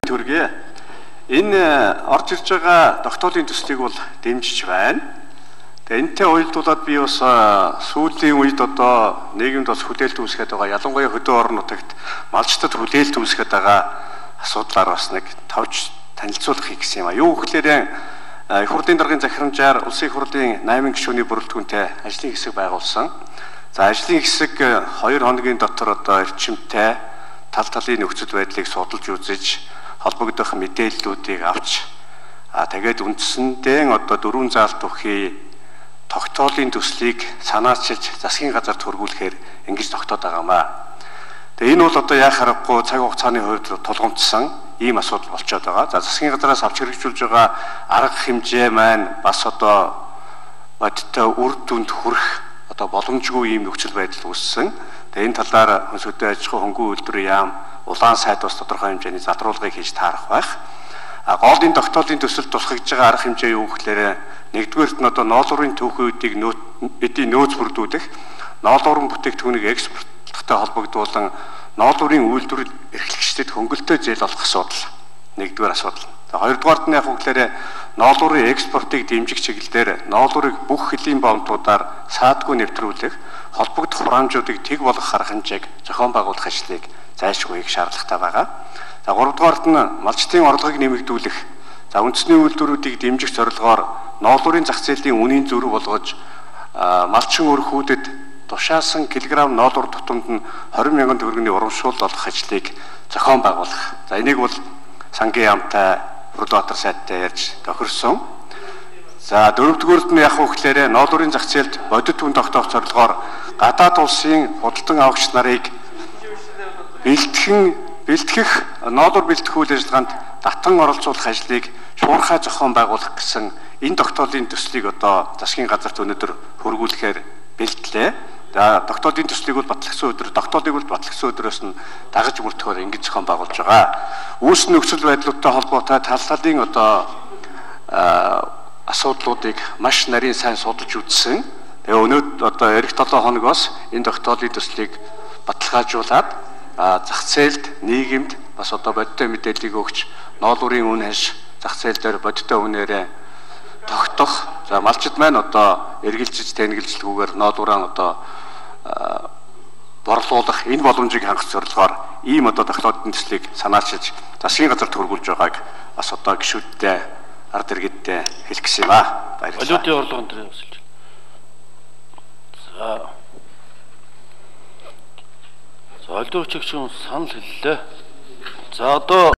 төргий. Энэ орж ирж байгаа тогтоолын төслийг бол дэмжиж байна. Тэгээ энэтэй уялдуулаад би бас сүүлийн үед одоо нийгэмд бас хүлээлт үүсгээд байгаа. Ялангуяа хөдөө орон нутагт малчтад хүлээлт үүсгээд байгаа асуудлаар бас нэг товч танилцуулахыг гэсэн юм а. Юу гэхээр их хурлын даргын захирамжаар улсын их хурлын 8 гишүүний бүрэлдэхүүнтэй ажлын хэсэг байгуулсан. За ажлын хэсэг 2 хоногийн дотор одоо эрчимтэй тал талын нөхцөл байдлыг судалж үзэж холбогдох мэдээллүүдийг авч тэгээд үндсэндээ одоо 4 заалт бүхий тогтоолын төслийг санаачилж засгийн газарт хөргүүлэхээр ингэж тогтоод байгаамаа. Тэгээ энэ бол одоо яах аргагүй цаг хугацааны хувьд тулгамдсан ийм асуудал болчиход байгаа. За засгийн газараас авч хэрэгжүүлж байгаа арга хэмжээ маань бас одоо бодиттой үр дүнд хүрэх одоо боломжгүй ийм нөхцөл байдал үүссэн. Тэгээ энэ талаар хүнс хөдөө аж ахуй хөнгөн үйлдвэрийн яам улаан сайд бас тодорхой хэмжээний задруулгыг хийж таарах байх. Голын тогтоолын төсөлд тусгаж байгаа арга хэмжээ юу гэхээр нэгдүгээрт нь одоо ноолуурын түүхүүдийг эдийн нөөц бүрдүүлэх, ноолуурын бүтээгдэхүүнийг экспортлохтой холбогдуулан ноолуурын үйлдвэр эрхлэгчдэд хөнгөлөлтөө зээл олох асуудал. Нэгдүгээр асуудал. За хоёрдугаарт нь яг үгээр ноолуурын экспортыг дэмжих чиглэлээр ноолуурыг бүх хөлийн боомтуудаар саадгүй нэвтрүүлэх, холбогдох хураамжуудыг тэг болгох арга хэмжээг зохион байгуулах ажлыг зайлшгүй хийх шаардлагатай байгаа. За гуравдугаарт нь малчтын орлогыг нэмэгдүүлэх, за үндэсний үйлдвэрүүдийг дэмжих зорилгоор ноолуурын зах зээлийн үнийн зөрүү болгож малчин өрхүүдэд тушаасан килограмм ноолуур тутамд нь 20,000 төгрөгийн урамшуул олох ажлыг зохион байгуулах. За энийг бол сангийн яамтай Бүрдбаатар сайттай ярьж тохирсон. За дөрөвдүгээрт нь яг үгээр ноолуурын зах зээлд бодит үн тогтоох зорилгоор гадаад улсын худалдан авагч нарыг бэлтгэх ноолуур бэлтгэх үйл ажиллагаанд татан оролцуулах ажлыг шуурхай зохион байгуулах гэсэн энэ тогтоолын төслийг одоо засгийн газарт өнөөдөр хөргүүлэхээр бэлтлээ. За тогтоолын төслийг бол батлагдсан өдрөөс нь дагаж бүртгэхээр ингэж зохион байгуулж байгаа. Үүссэн нөхцөл байдлуудтай холбоотой тал талын одоо асуудлуудыг маш нарийн сайн судалж үзсэн. Тэгээ өнөөдөр одоо эх 7 хоногоос энэ тогтоолын төслийг баталгаажуулаад зах зээлд нийгэмд бас одоо бодиттой мэдээллийг өгч ноолуурын үн ханш зах зээл дээр бодиттой үнээрээ тогтох. За малчид маань одоо эргэлзэж тэнэгэлжлгүйгээр ноолуураа одоо борлуулах энэ боломжийг хангах зорилгоор ийм одоо тогтоолын төслийг санаачилж засгийн газарт хөргүүлж байгааг бас одоо гишүүдтэй ард иргэдтэй хэлэх гэсэн юм аа. Баярлалаа. Валютын орлого энэ өсөлж. За олдын хүчигч санал хэллээ. За одоо